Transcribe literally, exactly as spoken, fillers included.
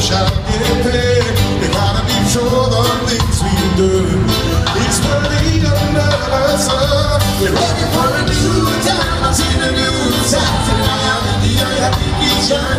shall get paid. We gotta be sure the things we do. It's worthy of another son. We're looking for a new town, I've seen a new town. Tonight I'm in the eye, I think it's your